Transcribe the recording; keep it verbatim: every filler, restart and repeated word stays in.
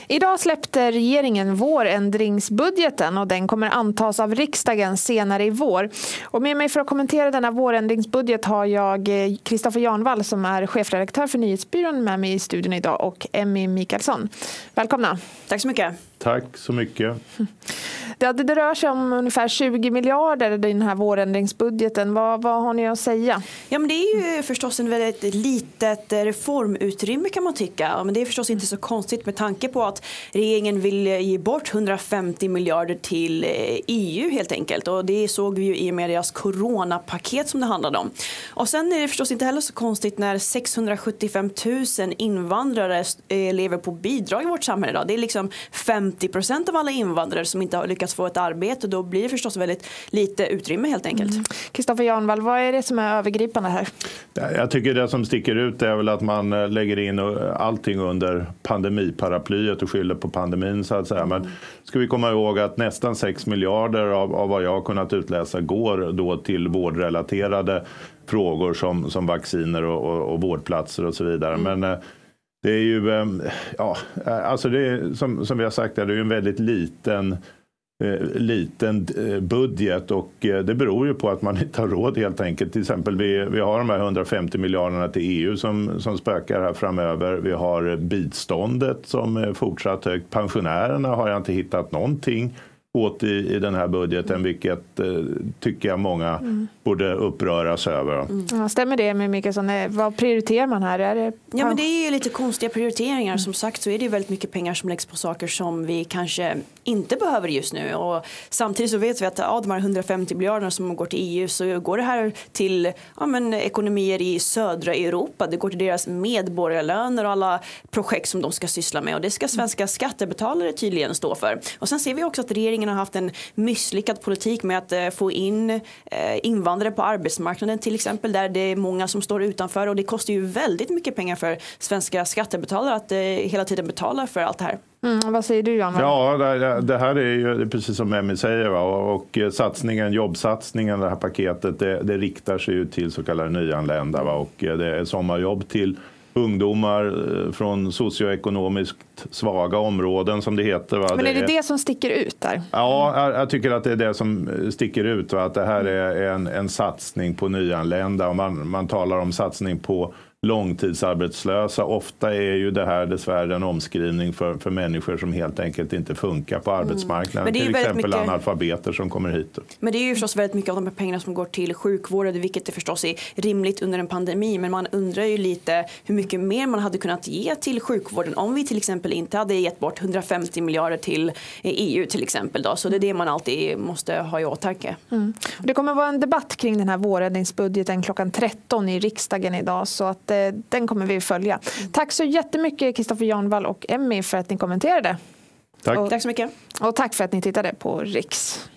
Idag släppte regeringen vårändringsbudgeten och den kommer antas av riksdagen senare i vår. Och med mig för att kommentera denna vårändringsbudget har jag Kristoffer Janvall som är chefredaktör för Nyhetsbyrån med mig i studion idag och Emmy Mikaelsson. Välkomna. Tack så mycket. Tack så mycket. Det, det rör sig om ungefär tjugo miljarder i den här vårändringsbudgeten. Vad, vad har ni att säga? Ja, men det är ju förstås en väldigt litet reformutrymme kan man tycka. Men det är förstås inte så konstigt med tanke på att regeringen vill ge bort hundrafemtio miljarder till E U helt enkelt. Och det såg vi ju i och med deras coronapaket som det handlade om. Och sen är det förstås inte heller så konstigt när sexhundrasjuttiofem tusen invandrare lever på bidrag i vårt samhälle idag. Det är liksom femtio procent av alla invandrare som inte har lyckats få ett arbete. Då blir det förstås väldigt lite utrymme helt enkelt. Kristoffer mm. Janvall, vad är det som är övergripande här? Jag tycker det som sticker ut är väl att man lägger in allting under pandemiparaplyet och skyller på pandemin så att säga. Men ska vi komma ihåg att nästan sex miljarder av, av vad jag har kunnat utläsa går då till vårdrelaterade frågor som, som vacciner och, och, och vårdplatser och så vidare. Mm. Men det är ju, ja, alltså det är, som, som vi har sagt, det är ju en väldigt liten, eh, liten budget och det beror ju på att man inte har råd helt enkelt. Till exempel vi, vi har de här hundrafemtio miljarderna till E U som, som spökar här framöver. Vi har biståndet som är fortsatt högt. Pensionärerna har jag inte hittat någonting åt i, i den här budgeten, vilket eh, tycker jag många mm. borde uppröras över. Mm. Ja, stämmer det med Mikaelsson? Vad prioriterar man här? Är det... Ja, men det är ju lite konstiga prioriteringar. Mm. Som sagt så är det väldigt mycket pengar som läggs på saker som vi kanske inte behöver just nu. Och samtidigt så vet vi att av de här hundrafemtio miljarderna som går till E U så går det här till ja, men, ekonomier i södra Europa. Det går till deras medborgarlöner och alla projekt som de ska syssla med. Och det ska svenska skattebetalare tydligen stå för. Och sen ser vi också att regeringen har haft en misslyckad politik med att eh, få in eh, invandrare på arbetsmarknaden till exempel, där det är många som står utanför och det kostar ju väldigt mycket pengar för svenska skattebetalare att eh, hela tiden betala för allt det här. Mm, vad säger du, Jan? Ja, det, det här är ju precis som Emmy säger, va? Och satsningen, jobbsatsningen, det här paketet, det, det riktar sig ju till så kallade nyanlända, va? Och det är sommarjobb till ungdomar från socioekonomiskt svaga områden som det heter. Va? Men är det det, det som sticker ut där? Ja, jag tycker att det är det som sticker ut. Va? Att det här är en, en satsning på nyanlända och man, man talar om satsning på långtidsarbetslösa. Ofta är ju det här dessvärre en omskrivning för, för människor som helt enkelt inte funkar på arbetsmarknaden. Mm. Till exempel mycket analfabeter som kommer hit. Men det är ju förstås väldigt mycket av de här pengarna som går till sjukvården, vilket det förstås är rimligt under en pandemi. Men man undrar ju lite hur mycket mer man hade kunnat ge till sjukvården om vi till exempel inte hade gett bort hundrafemtio miljarder till E U till exempel. Då. Så det är det man alltid måste ha i åtanke. Mm. Det kommer vara en debatt kring den här vårändringsbudgeten klockan tretton i riksdagen idag, så att den kommer vi följa. Mm. Tack så jättemycket Kristoffer Janvall och Emmy för att ni kommenterade. Tack. Och, tack så mycket. Och tack för att ni tittade på Riks.